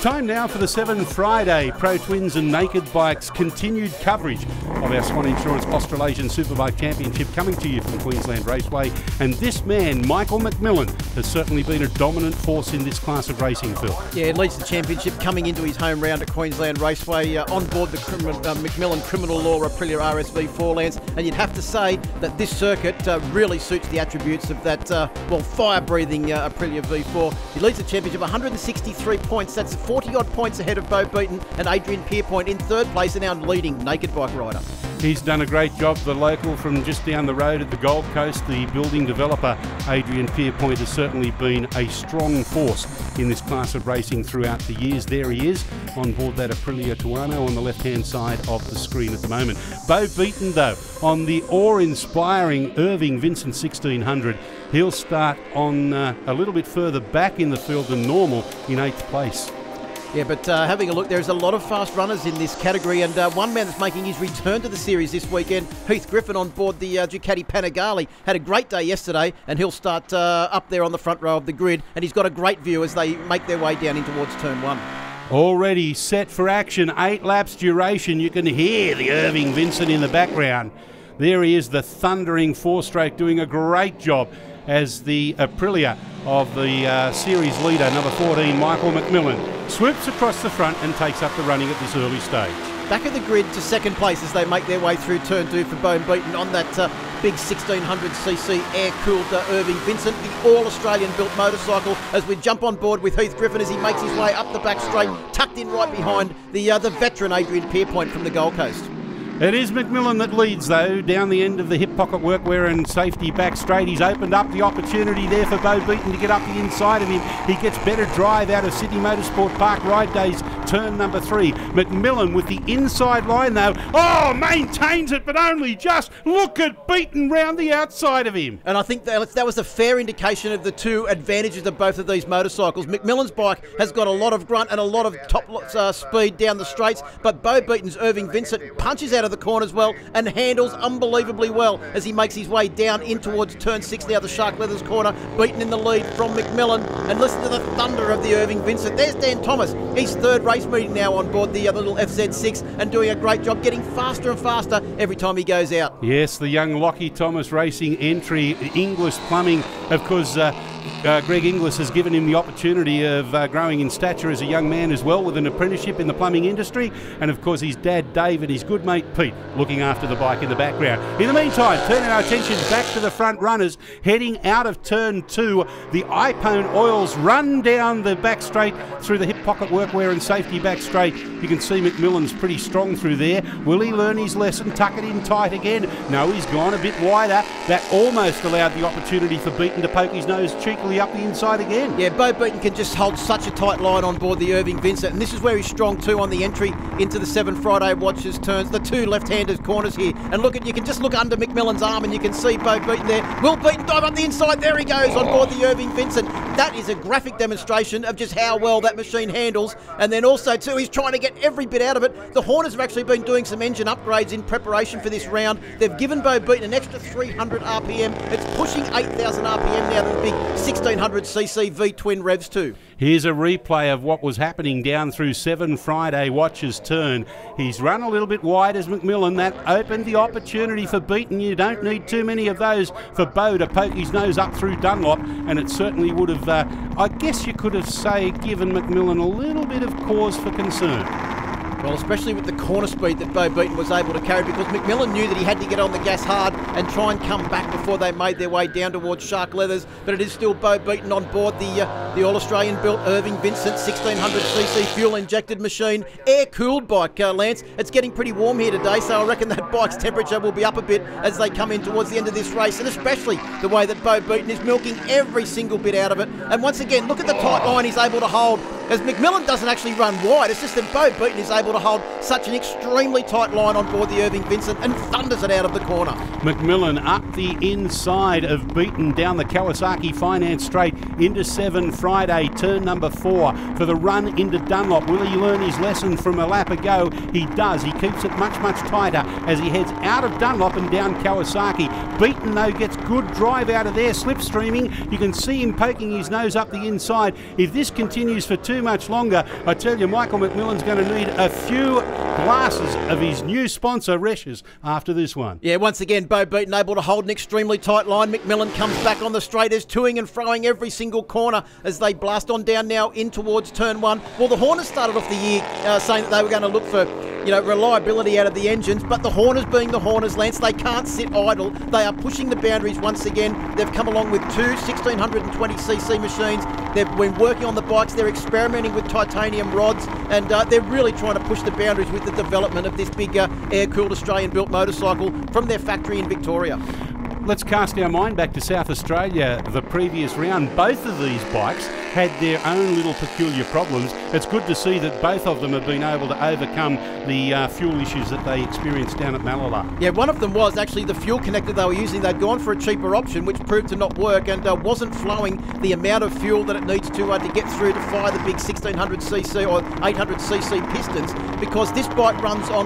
Time now for the 7 Friday Pro Twins and Naked Bikes continued coverage of our Swann Insurance Australasian Superbike Championship, coming to you from Queensland Raceway. And this man, Michael McMillan, has certainly been a dominant force in this class of racing, Phil. Yeah, he leads the championship coming into his home round at Queensland Raceway, on board the Macmillan Criminal Law Aprilia RSV4 Lance. And you'd have to say that this circuit really suits the attributes of that, fire-breathing Aprilia V4. He leads the championship 163 points. That's 40-odd points ahead of Bo Beaton and Adrian Pierpoint in third place, and our leading naked bike rider. He's done a great job. The local from just down the road at the Gold Coast, the building developer, Adrian Pierpoint, has certainly been a strong force in this class of racing throughout the years. There he is on board that Aprilia Tuono on the left-hand side of the screen at the moment. Bo Beaton, though, on the awe-inspiring Irving Vincent 1600. He'll start on a little bit further back in the field than normal in 8th place. Yeah, but having a look, there's a lot of fast runners in this category, and one man that's making his return to the series this weekend, Heath Griffin, on board the Ducati Panigale, had a great day yesterday, and he'll start up there on the front row of the grid, and he's got a great view as they make their way down in towards turn 1. Already set for action, 8 laps duration. You can hear the Irving Vincent in the background. There he is, the thundering 4-stroke, doing a great job as the Aprilia of the series leader, number 14, Michael McMillan, swoops across the front and takes up the running at this early stage. Back of the grid to second place as they make their way through turn 2 for Bo Beaton on that big 1600cc air-cooled Irving Vincent, the all-Australian built motorcycle, as we jump on board with Heath Griffin as he makes his way up the back straight, tucked in right behind the veteran Adrian Pierpoint from the Gold Coast. It is McMillan that leads, though, down the end of the hip pocket workwear and safety back straight. He's opened up the opportunity there for Bo Beaton to get up the inside of him. He gets better drive out of Sydney Motorsport Park Ride Days, turn number 3. McMillan with the inside line, though. Oh, maintains it, but only just. Look at Beaton round the outside of him. And I think that was a fair indication of the two advantages of both of these motorcycles. McMillan's bike has got a lot of grunt and a lot of top speed down the straights, but Bo Beaton's Irving Vincent punches out of the corners well and handles unbelievably well as he makes his way down in towards turn 6 now, the Shark Leathers corner. Beaton in the lead from McMillan, and listen to the thunder of the Irving Vincent. There's Dan Thomas, his third race meeting now on board the little FZ6, and doing a great job, getting faster and faster every time he goes out. Yes, the young Lockie Thomas Racing entry, Inglis Plumbing, of course. Greg Inglis has given him the opportunity of growing in stature as a young man as well, with an apprenticeship in the plumbing industry, and of course his dad Dave and his good mate Pete looking after the bike in the background. In the meantime, turning our attention back to the front runners, heading out of turn 2, the iPone Oils run down the back straight through the hip pocket workwear and safety back straight. You can see McMillan's pretty strong through there. Will he learn his lesson, tuck it in tight again? No, he's gone a bit wider. That almost allowed the opportunity for Beaton to poke his nose cheekily up the inside again. Yeah, Bo Beaton can just hold such a tight line on board the Irving Vincent, and this is where he's strong too on the entry into the 7 Friday Watches turns, the 2 left-handed corners here. And look at, you can just look under McMillan's arm and you can see Bo Beaton there. Will Beaton dive up the inside? There he goes on board the Irving Vincent. That is a graphic demonstration of just how well that machine handles. And then also too, he's trying to get every bit out of it. The Horners have actually been doing some engine upgrades in preparation for this round. They've given Bo Beaton an extra 300 RPM. It's pushing 8,000 RPM now to the big 1600cc V-twin revs too. Here's a replay of what was happening down through 7 Friday Watches turn. He's run a little bit wide as McMillan. That opened the opportunity for Beaton. You don't need too many of those for Bo to poke his nose up through Dunlop, and it certainly would have, I guess you could have, given McMillan a little bit of cause for concern. Well, especially with the corner speed that Bo Beaton was able to carry, because McMillan knew that he had to get on the gas hard and try and come back before they made their way down towards Shark Leathers. But it is still Bo Beaton on board the All-Australian built Irving Vincent 1600cc fuel-injected machine, air-cooled bike, Lance. It's getting pretty warm here today, so I reckon that bike's temperature will be up a bit as they come in towards the end of this race, and especially the way that Bo Beaton is milking every single bit out of it. And once again, look at the tight line he's able to hold, as McMillan doesn't actually run wide. It's just that Bo Beaton is able to hold such an extremely tight line on board the Irving Vincent and thunders it out of the corner. McMillan up the inside of Beaton down the Kawasaki Finance Straight into 7 Friday, turn number 4 for the run into Dunlop. Will he learn his lesson from a lap ago? He does. He keeps it much, much tighter as he heads out of Dunlop and down Kawasaki. Beaton, though, gets good drive out of there, slipstreaming. You can see him poking his nose up the inside. If this continues for 2 too much longer. I tell you, Michael McMillan's going to need a few glasses of his new sponsor, Resch's, after this one. Yeah, once again, Bo Beaton able to hold an extremely tight line. McMillan comes back on the straight as toing and froing every single corner as they blast on down now in towards turn one. Well, the Horners started off the year saying that they were going to look for reliability out of the engines, but the Horners being the Horners, Lance, they can't sit idle. They are pushing the boundaries once again. They've come along with two 1620cc machines. They've been working on the bikes. They're experimenting with titanium rods, and they're really trying to push the boundaries with the development of this big air-cooled Australian-built motorcycle from their factory in Victoria. Let's cast our mind back to South Australia the previous round. Both of these bikes had their own little peculiar problems. It's good to see that both of them have been able to overcome the fuel issues that they experienced down at Malala. Yeah, one of them was actually the fuel connector they were using. They'd gone for a cheaper option, which proved to not work, and wasn't flowing the amount of fuel that it needs to get through to fire the big 1600cc or 800cc pistons, because this bike runs on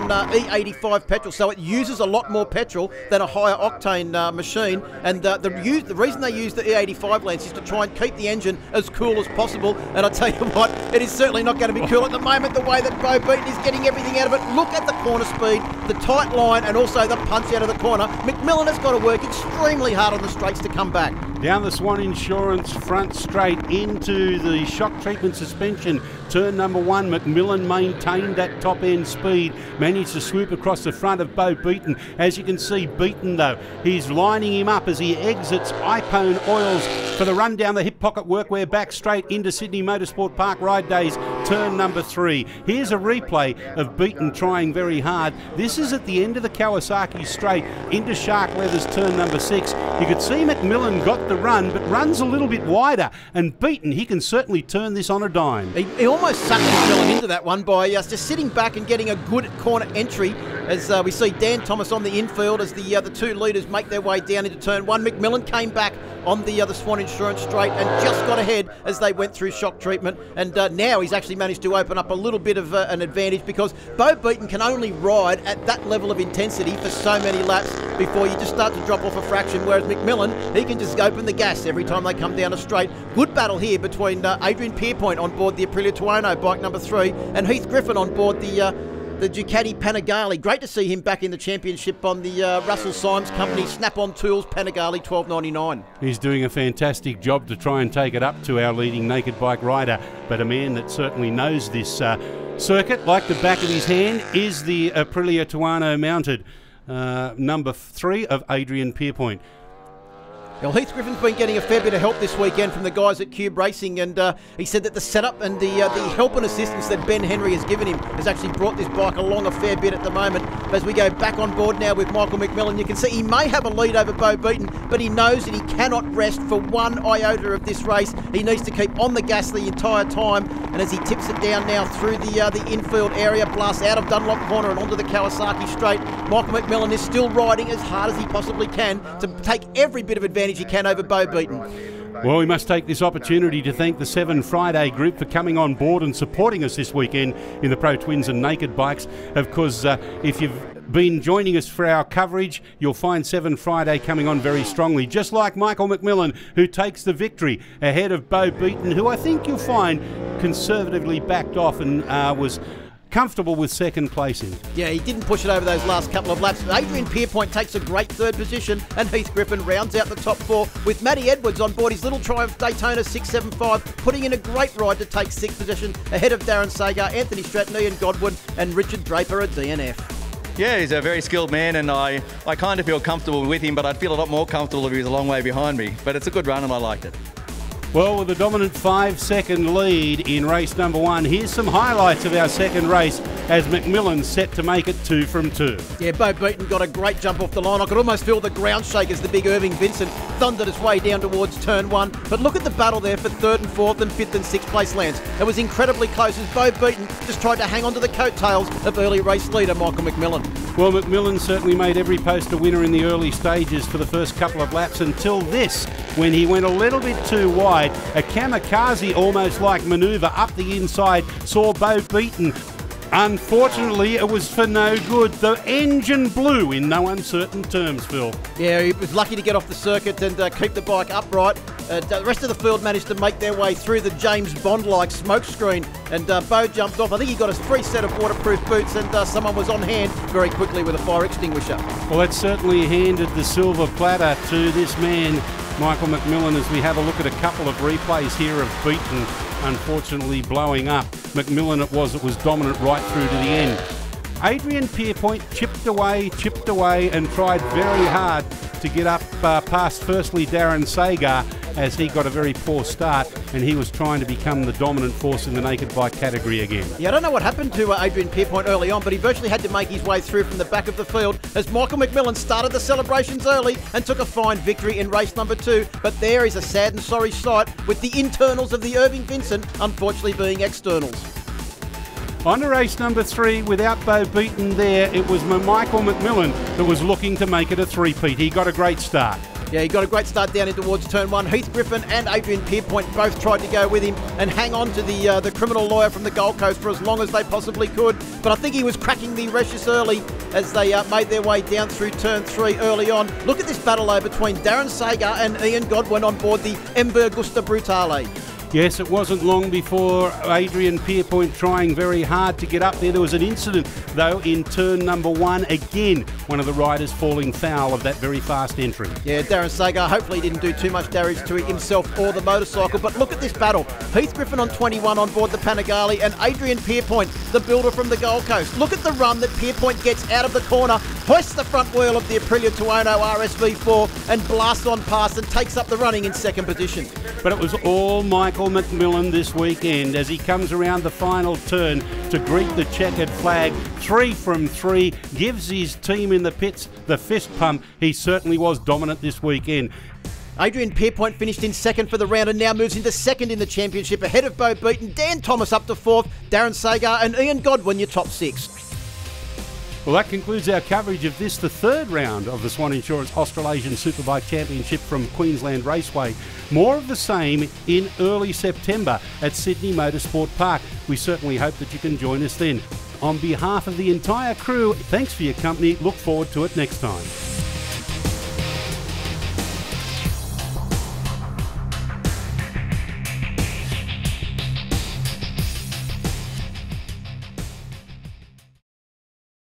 E85 petrol, so it uses a lot more petrol than a higher octane machine. And the reason they use the E85, Lance, is to try and keep the engine as cool as possible. And I tell you what, it is certainly not going to be cool at the moment, the way that Bo Beaton is getting everything out of it. Look at the corner speed, the tight line, and also the punch out of the corner. McMillan has got to work extremely hard on the straights to come back. Down the Swann Insurance front straight into the shock treatment suspension. Turn number one, McMillan maintained that top end speed, managed to swoop across the front of Bo Beaton. As you can see, Beaton though, he's lining him up as he exits iPone Oils for the run down the hip pocket workwear back straight into Sydney Motorsport Park Ride Days, turn number 3. Here's a replay of Beaton trying very hard. This is at the end of the Kawasaki straight into Shark Leathers, turn number 6. You could see McMillan got the run, but runs a little bit wider, and Beaton, he can certainly turn this on a dime. He almost sucked McMillan into that one by just sitting back and getting a good corner entry, as we see Dan Thomas on the infield as the two leaders make their way down into turn one. McMillan came back on the Swann Insurance straight and just got ahead as they went through shock treatment, and now he's actually managed to open up a little bit of an advantage, because Bo Beaton can only ride at that level of intensity for so many laps before you just start to drop off a fraction, whereas McMillan, he can just open the gas every time they come down a straight. Good battle here between Adrian Pierpoint on board the Aprilia Tuono bike number 3 and Heath Griffin on board the Ducati Panigale. Great to see him back in the championship on the Russell Symes Company Snap-on Tools Panigale 1299. He's doing a fantastic job to try and take it up to our leading naked bike rider, but a man that certainly knows this circuit like the back of his hand is the Aprilia Tuono mounted number 3 of Adrian Pierpoint. Well, Heath Griffin's been getting a fair bit of help this weekend from the guys at Cube Racing, and he said that the setup and the help and assistance that Ben Henry has given him has actually brought this bike along a fair bit at the moment. As we go back on board now with Michael McMillan, you can see he may have a lead over Bo Beaton, but he knows that he cannot rest for one iota of this race. He needs to keep on the gas the entire time, and as he tips it down now through the infield area, blasts out of Dunlop Corner and onto the Kawasaki straight, Michael McMillan is still riding as hard as he possibly can to take every bit of advantage he can over Bo Beaton. Well, we must take this opportunity to thank the 7 Friday group for coming on board and supporting us this weekend in the Pro Twins and Naked Bikes. Of course, if you've been joining us for our coverage, you'll find 7 Friday coming on very strongly, just like Michael McMillan, who takes the victory ahead of Bo Beaton, who I think you'll find conservatively backed off and was comfortable with second placing. Yeah, he didn't push it over those last couple of laps. Adrian Pierpoint takes a great third position, and Heath Griffin rounds out the top 4 with Matty Edwards on board his little Triumph Daytona 675, putting in a great ride to take 6th position ahead of Darren Sagar, Anthony Stratton, Ian Godwin and Richard Draper at DNF. Yeah, he's a very skilled man, and I kind of feel comfortable with him, but I'd feel a lot more comfortable if he was a long way behind me. But it's a good run and I liked it. Well, with a dominant 5-second lead in race number 1, here's some highlights of our second race as McMillan set to make it 2 from 2. Yeah, Bo Beaton got a great jump off the line. I could almost feel the ground shake as the big Irving Vincent thundered his way down towards turn 1. But look at the battle there for 3rd and 4th and 5th and 6th place lands. It was incredibly close as Bo Beaton just tried to hang on to the coattails of early race leader Michael McMillan. Well, McMillan certainly made every post a winner in the early stages for the first couple of laps until this, when he went a little bit too wide. A kamikaze almost like manoeuvre up the inside saw Bo Beaton Unfortunately, it was for no good. The engine blew in no uncertain terms, Phil. Yeah, he was lucky to get off the circuit and keep the bike upright. The rest of the field managed to make their way through the James Bond-like smoke screen, and Bo jumped off. I think he got a free set of waterproof boots, and someone was on hand very quickly with a fire extinguisher. Well, that certainly handed the silver platter to this man, Michael McMillan, as we have a look at a couple of replays here of Beaton unfortunately blowing up. McMillan it was dominant right through to the end. Adrian Pierpoint chipped away and tried very hard to get up past firstly Darren Sagar, as he got a very poor start and he was trying to become the dominant force in the naked bike category again. Yeah, I don't know what happened to Adrian Pierpoint early on, but he virtually had to make his way through from the back of the field as Michael McMillan started the celebrations early and took a fine victory in race number 2. But there is a sad and sorry sight, with the internals of the Irving Vincent unfortunately being externals. On to race number 3, without Bo Beaton there, it was Michael McMillan that was looking to make it a three-peat. He got a great start. Yeah, he got a great start down in towards turn 1. Heath Griffin and Adrian Pierpoint both tried to go with him and hang on to the criminal lawyer from the Gold Coast for as long as they possibly could. But I think he was cracking the Recius early as they made their way down through turn 3 early on. Look at this battle though between Darren Sagar and Ian Godwin on board the Ember Gusta Brutale. Yes, it wasn't long before Adrian Pierpoint trying very hard to get up there. There was an incident, though, in turn number 1. Again, one of the riders falling foul of that very fast entry. Yeah, Darren Sagar, hopefully he didn't do too much damage to himself or the motorcycle. But look at this battle. Heath Griffin on 21 on board the Panigale and Adrian Pierpoint, the builder from the Gold Coast. Look at the run that Pierpoint gets out of the corner, hoists the front wheel of the Aprilia Tuono RSV4 and blasts on past and takes up the running in second position. But it was all Michael McMillan this weekend as he comes around the final turn to greet the checkered flag. 3 from 3, gives his team in the pits the fist pump. He certainly was dominant this weekend. Adrian Pierpoint finished in second for the round and now moves into second in the championship, ahead of Bo Beaton, Dan Thomas up to 4th, Darren Sagar and Ian Godwin your top 6. Well, that concludes our coverage of this, the 3rd round of the Swann Insurance Australasian Superbike Championship from Queensland Raceway. More of the same in early September at Sydney Motorsport Park. We certainly hope that you can join us then. On behalf of the entire crew, thanks for your company. Look forward to it next time.